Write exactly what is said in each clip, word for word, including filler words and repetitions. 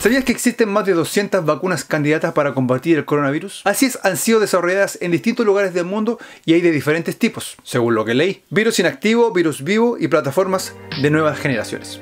¿Sabías que existen más de doscientas vacunas candidatas para combatir el coronavirus? Así es, han sido desarrolladas en distintos lugares del mundo y hay de diferentes tipos, según lo que leí. Virus inactivo, virus vivo y plataformas de nuevas generaciones.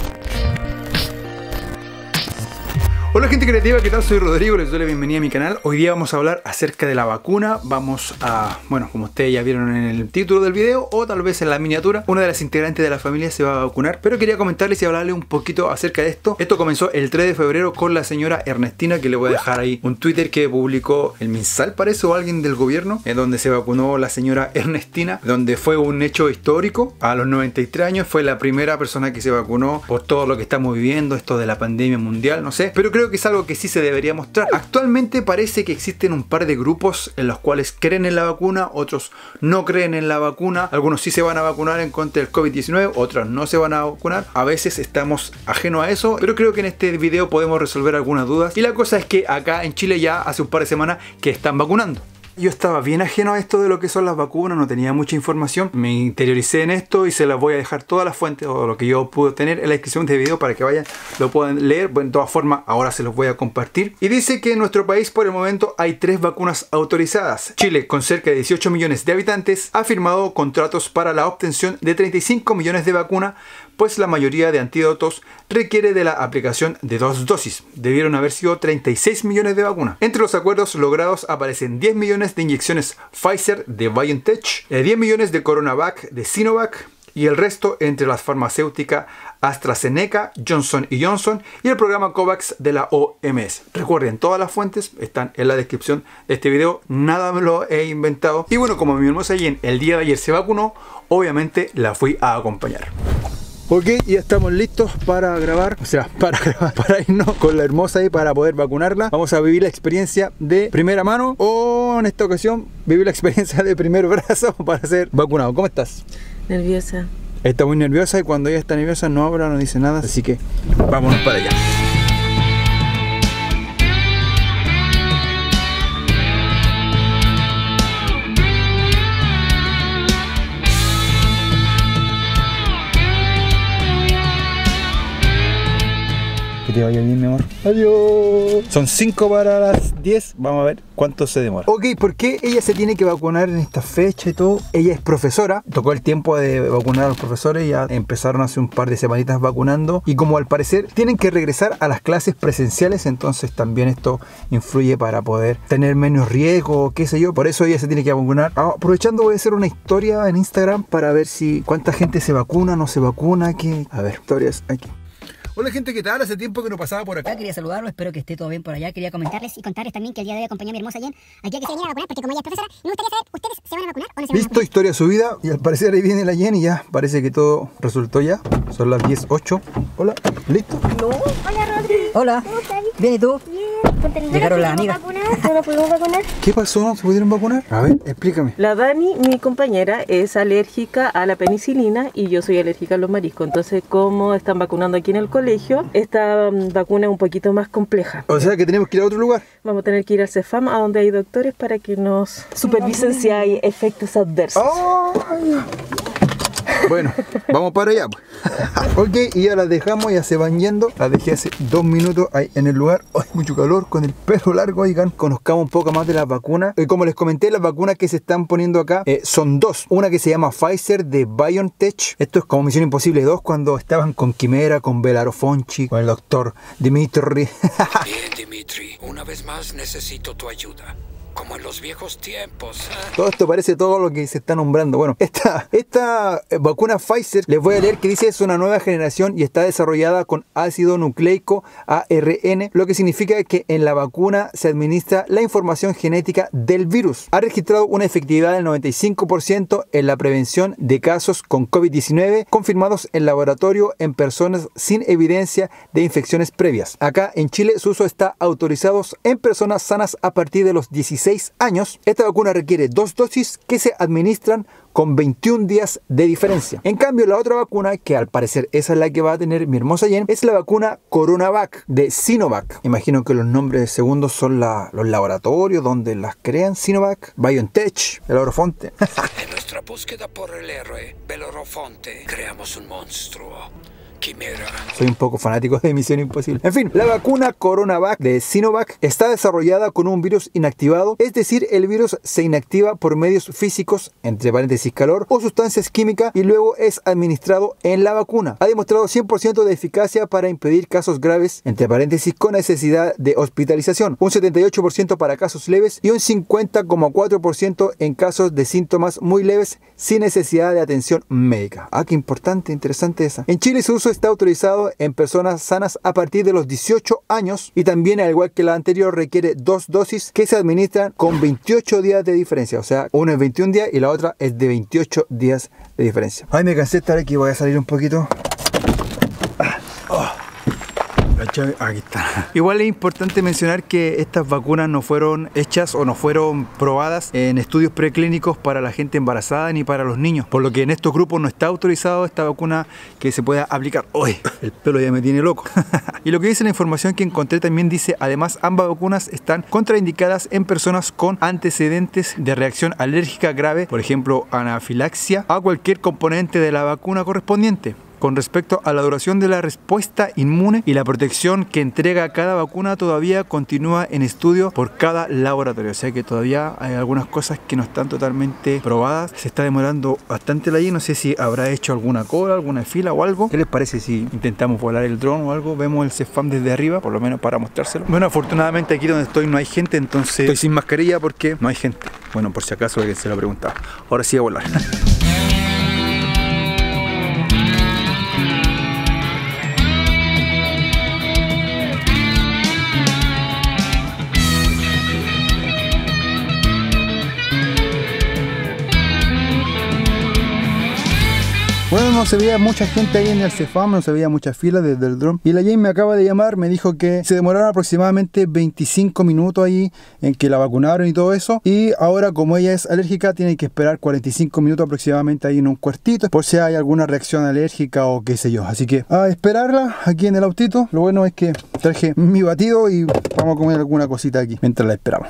Hola gente creativa, ¿qué tal? Soy Rodrigo, les doy la bienvenida a mi canal. Hoy día vamos a hablar acerca de la vacuna. Vamos a, bueno, como ustedes ya vieron en el título del video o tal vez en la miniatura, una de las integrantes de la familia se va a vacunar. Pero quería comentarles y hablarles un poquito acerca de esto. Esto comenzó el tres de febrero con la señora Ernestina, que le voy a dejar ahí un Twitter que publicó el MinSal, parece, o alguien del gobierno, en donde se vacunó la señora Ernestina, donde fue un hecho histórico. A los noventa y tres años fue la primera persona que se vacunó por todo lo que estamos viviendo, esto de la pandemia mundial, no sé. Pero creo que es algo que sí se debería mostrar. Actualmente parece que existen un par de grupos en los cuales creen en la vacuna, otros no creen en la vacuna, algunos sí se van a vacunar en contra del COVID diecinueve, otros no se van a vacunar. A veces estamos ajenos a eso, pero creo que en este video podemos resolver algunas dudas. Y la cosa es que acá en Chile ya hace un par de semanas que están vacunando. Yo estaba bien ajeno a esto de lo que son las vacunas, no tenía mucha información. Me interioricé en esto y se las voy a dejar todas las fuentes o lo que yo pude tener en la descripción de este video para que vayan, lo puedan leer. Bueno, de todas formas, ahora se los voy a compartir. Y dice que en nuestro país por el momento hay tres vacunas autorizadas. Chile, con cerca de dieciocho millones de habitantes, ha firmado contratos para la obtención de treinta y cinco millones de vacunas, pues la mayoría de antídotos requiere de la aplicación de dos dosis. Debieron haber sido treinta y seis millones de vacunas. Entre los acuerdos logrados aparecen diez millones de inyecciones Pfizer de BioNTech, diez millones de CoronaVac de Sinovac y el resto entre las farmacéuticas AstraZeneca, Johnson y Johnson y el programa COVAX de la O M S. Recuerden, todas las fuentes están en la descripción de este video, nada me lo he inventado. Y bueno, como mi hermosa Jen el día de ayer se vacunó, obviamente la fui a acompañar. Ok, ya estamos listos para grabar, o sea, para grabar, para irnos con la hermosa y para poder vacunarla. Vamos a vivir la experiencia de primera mano o en esta ocasión vivir la experiencia de primer brazo para ser vacunado. ¿Cómo estás? Nerviosa. Está muy nerviosa y cuando ella está nerviosa no habla, no dice nada, así que vámonos para allá. Que te vaya bien, mi amor. Adiós. Son cinco para las diez. Vamos a ver cuánto se demora. Ok, ¿por qué ella se tiene que vacunar en esta fecha y todo? Ella es profesora. Tocó el tiempo de vacunar a los profesores. Ya empezaron hace un par de semanitas vacunando. Y como al parecer tienen que regresar a las clases presenciales, entonces también esto influye para poder tener menos riesgo, qué sé yo. Por eso ella se tiene que vacunar. Ah, aprovechando, voy a hacer una historia en Instagram para ver si cuánta gente se vacuna, no se vacuna. ¿Qué? A ver, historias aquí. Hola gente, ¿qué tal? Hace tiempo que no pasaba por acá. Quería saludarlo, espero que esté todo bien por allá. Quería comentarles y contarles también que el día de hoy acompañé a mi hermosa Jen aquí a que se viniera a vacunar, porque como ella es profesora, me gustaría saber, ¿ustedes se van a vacunar o no se van a vacunar? Listo, historia subida y al parecer ahí viene la Jen y ya parece que todo resultó ya. Son las diez ocho. Hola, ¿listo? No. Hola Rodri. Hola. ¿Cómo estás? Bien, ¿y tú? Bien. Llegaron las amigas. ¿No nos pudimos vacunar? ¿Qué pasó? ¿No se pudieron vacunar? A ver, explícame. La Dani, mi compañera, es alérgica a la penicilina y yo soy alérgica a los mariscos. Entonces, como están vacunando aquí en el colegio, esta um, vacuna es un poquito más compleja. O sea que tenemos que ir a otro lugar. Vamos a tener que ir al Cefam, a donde hay doctores, para que nos supervisen si hay efectos adversos. Oh. Bueno, vamos para allá pues. Ok, y ya las dejamos, ya se van yendo. Las dejé hace dos minutos ahí en el lugar. Hay mucho calor, con el pelo largo. Oigan, conozcamos un poco más de las vacunas. eh, Como les comenté, las vacunas que se están poniendo acá eh, son dos. Una que se llama Pfizer de BioNTech. Esto es como Misión Imposible dos, cuando estaban con Quimera, con Belaro Fonchi, con el doctor Dimitri. Bien, Dimitri, una vez más necesito tu ayuda. Como en los viejos tiempos. Todo esto parece todo lo que se está nombrando. Bueno, esta, esta vacuna Pfizer, les voy a leer que dice: es una nueva generación y está desarrollada con ácido nucleico A R N, lo que significa que en la vacuna se administra la información genética del virus. Ha registrado una efectividad del noventa y cinco por ciento en la prevención de casos con COVID diecinueve confirmados en laboratorio en personas sin evidencia de infecciones previas. Acá en Chile su uso está autorizado en personas sanas a partir de los dieciséis años. Esta vacuna requiere dos dosis que se administran con veintiún días de diferencia. En cambio, la otra vacuna, que al parecer esa es la que va a tener mi hermosa Jen, es la vacuna CoronaVac de Sinovac. Imagino que los nombres segundos son la, los laboratorios donde las crean. Sinovac, BioNTech, Belorofonte. En nuestra búsqueda por el héroe Belorofonte, creamos un monstruo quimera. Soy un poco fanático de Misión Imposible. En fin, la vacuna Coronavac de Sinovac está desarrollada con un virus inactivado, es decir, el virus se inactiva por medios físicos, entre paréntesis calor, o sustancias químicas y luego es administrado en la vacuna. Ha demostrado cien por ciento de eficacia para impedir casos graves, entre paréntesis con necesidad de hospitalización, un setenta y ocho por ciento para casos leves y un cincuenta coma cuatro por ciento en casos de síntomas muy leves sin necesidad de atención médica. Ah, qué importante, interesante esa. En Chile su uso está autorizado en personas sanas a partir de los dieciocho años y también, al igual que la anterior, requiere dos dosis que se administran con veintiocho días de diferencia. O sea, una es veintiún días y la otra es de veintiocho días de diferencia. Ay, me cansé de estar aquí, voy a salir un poquito. Ah, oh. Aquí está. Igual es importante mencionar que estas vacunas no fueron hechas o no fueron probadas en estudios preclínicos para la gente embarazada ni para los niños, por lo que en estos grupos no está autorizado esta vacuna que se pueda aplicar. ¡Uy! El pelo ya me tiene loco. Y lo que dice la información que encontré también dice, además ambas vacunas están contraindicadas en personas con antecedentes de reacción alérgica grave, por ejemplo anafilaxia, a cualquier componente de la vacuna correspondiente. Con respecto a la duración de la respuesta inmune y la protección que entrega cada vacuna todavía continúa en estudio por cada laboratorio, o sea que todavía hay algunas cosas que no están totalmente probadas. Se está demorando bastante la I, no sé si habrá hecho alguna cola, alguna fila o algo. ¿Qué les parece si intentamos volar el dron o algo? Vemos el CEFAM desde arriba, por lo menos para mostrárselo. Bueno, afortunadamente aquí donde estoy no hay gente, entonces estoy sin mascarilla porque no hay gente. Bueno, por si acaso alguien se lo preguntaba. Ahora sí a volar. Bueno, no se veía mucha gente ahí en el CEFAM, no se veía mucha fila desde el dron. Y la Jane me acaba de llamar, me dijo que se demoraron aproximadamente veinticinco minutos ahí en que la vacunaron y todo eso. Y ahora, como ella es alérgica, tiene que esperar cuarenta y cinco minutos aproximadamente ahí en un cuartito, por si hay alguna reacción alérgica o qué sé yo. Así que a esperarla aquí en el autito. Lo bueno es que traje mi batido y vamos a comer alguna cosita aquí mientras la esperamos.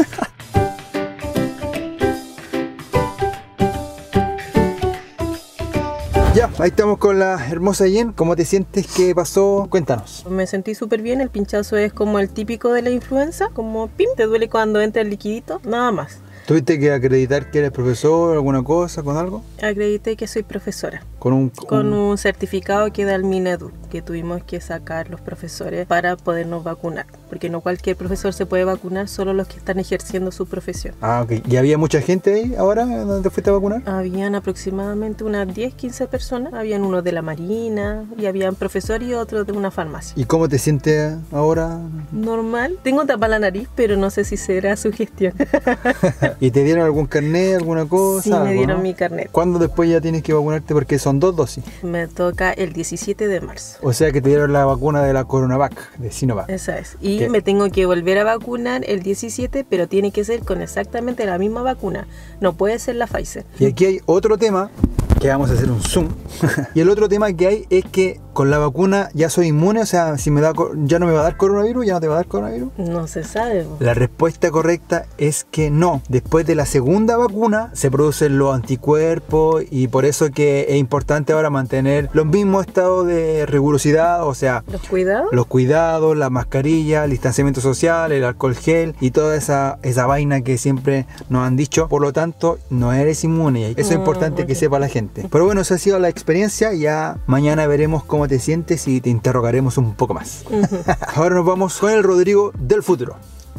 Ya, ahí estamos con la hermosa Jen. ¿Cómo te sientes? ¿Qué pasó? Cuéntanos. Me sentí súper bien. El pinchazo es como el típico de la influenza, como pim, te duele cuando entra el liquidito, nada más. ¿Tuviste que acreditar que eres profesor, alguna cosa, con algo? Acredité que soy profesora. Con un, con un certificado que da el Minedu, que tuvimos que sacar los profesores para podernos vacunar. Porque no cualquier profesor se puede vacunar, solo los que están ejerciendo su profesión. Ah, ok. ¿Y había mucha gente ahí ahora donde te fuiste a vacunar? Habían aproximadamente unas diez, quince personas. Habían unos de la Marina y habían profesores y otros de una farmacia. ¿Y cómo te sientes ahora? Normal. Tengo tapada la nariz, pero no sé si será su gestión. ¿Y te dieron algún carnet, alguna cosa? Sí, me dieron ¿no? mi carnet. ¿Cuándo después ya tienes que vacunarte? Porque son dos dosis. Me toca el diecisiete de marzo. O sea que te dieron la vacuna de la Coronavac, de Sinovac. Esa es. Y ¿Qué? me tengo que volver a vacunar el diecisiete, pero tiene que ser con exactamente la misma vacuna. No puede ser la Pfizer. Y aquí hay otro tema, que vamos a hacer un zoom. Y el otro tema que hay es que con la vacuna ya soy inmune, o sea, si me da, ya no me va a dar coronavirus, ya no te va a dar coronavirus. No se sabe. La respuesta correcta es que no. Después de la segunda vacuna se producen los anticuerpos y por eso que es importante ahora mantener los mismos estados de rigurosidad, o sea, los cuidados, los cuidados, la mascarilla, el distanciamiento social, el alcohol gel y toda esa, esa vaina que siempre nos han dicho. Por lo tanto, no eres inmune. Eso es importante mm, okay. que sepa la gente. Pero bueno, esa ha sido la experiencia. Ya mañana veremos cómo te sientes y te interrogaremos un poco más. Uh-huh. Ahora nos vamos con el Rodrigo del futuro.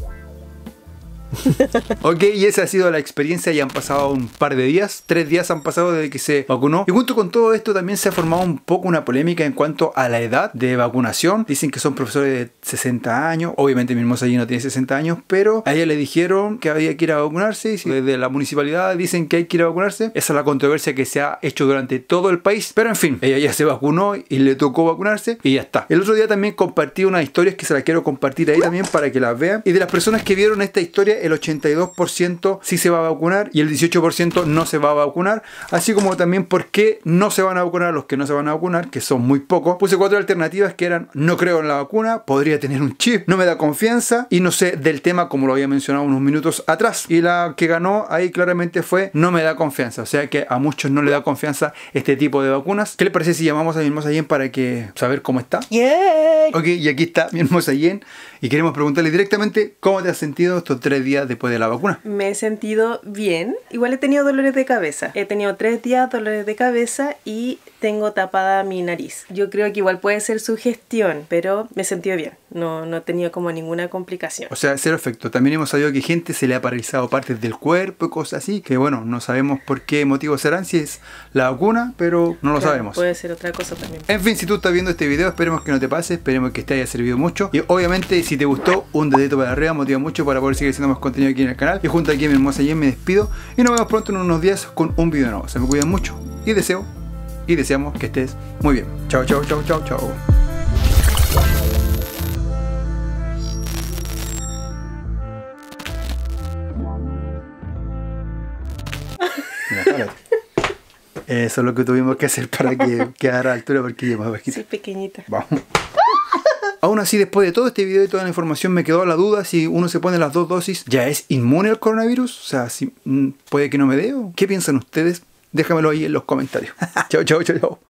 Ok, y esa ha sido la experiencia. Ya han pasado un par de días, tres días han pasado desde que se vacunó. Y junto con todo esto también se ha formado un poco una polémica en cuanto a la edad de vacunación. Dicen que son profesores de sesenta años. Obviamente mi hermosa allí no tiene sesenta años, pero a ella le dijeron que había que ir a vacunarse. Y si desde la municipalidad dicen que hay que ir a vacunarse, esa es la controversia que se ha hecho durante todo el país. Pero en fin, ella ya se vacunó y le tocó vacunarse y ya está. El otro día también compartí unas historias que se las quiero compartir ahí también para que las vean. Y de las personas que vieron esta historia que el ochenta y dos por ciento sí se va a vacunar y el dieciocho por ciento no se va a vacunar, así como también por qué no se van a vacunar los que no se van a vacunar, que son muy pocos. Puse cuatro alternativas que eran: no creo en la vacuna, podría tener un chip, no me da confianza y no sé del tema, como lo había mencionado unos minutos atrás. Y la que ganó ahí claramente fue no me da confianza, o sea que a muchos no le da confianza este tipo de vacunas. ¿Qué le parece si llamamos a mi hermosa Jen para que saber cómo está? ¡Yay! Ok, y aquí está mi hermosa Jen y queremos preguntarle directamente cómo te has sentido estos tres días después de la vacuna. Me he sentido bien. Igual he tenido dolores de cabeza. He tenido tres días dolores de cabeza y tengo tapada mi nariz. Yo creo que igual puede ser sugestión, pero me he sentido bien. No, no he tenido como ninguna complicación. O sea, cero efecto. También hemos sabido que gente se le ha paralizado partes del cuerpo y cosas así, que bueno, no sabemos por qué motivos serán, si es la vacuna, pero no lo Claro, sabemos. puede ser otra cosa también. En fin, si tú estás viendo este video, esperemos que no te pase, esperemos que te haya servido mucho. Y obviamente, si te gustó, un dedito para arriba motiva mucho para poder seguir haciendo más contenido aquí en el canal. Y junto aquí a mi hermosa Jen me despido y nos vemos pronto en unos días con un video nuevo. Se me cuidan mucho y deseo y deseamos que estés muy bien. Chao, chao, chao, chao, chao. Mira, párate. Eso es lo que tuvimos que hacer para que quedara a la altura, porque ya más bajita. Sí, pequeñita. Vamos. Aún así, después de todo este video y toda la información, me quedó la duda si uno se pone las dos dosis, ¿ya es inmune al coronavirus? O sea, si, mm, puede que no me dé. ¿O qué piensan ustedes? Déjamelo ahí en los comentarios. Chao, chao, chao, chao.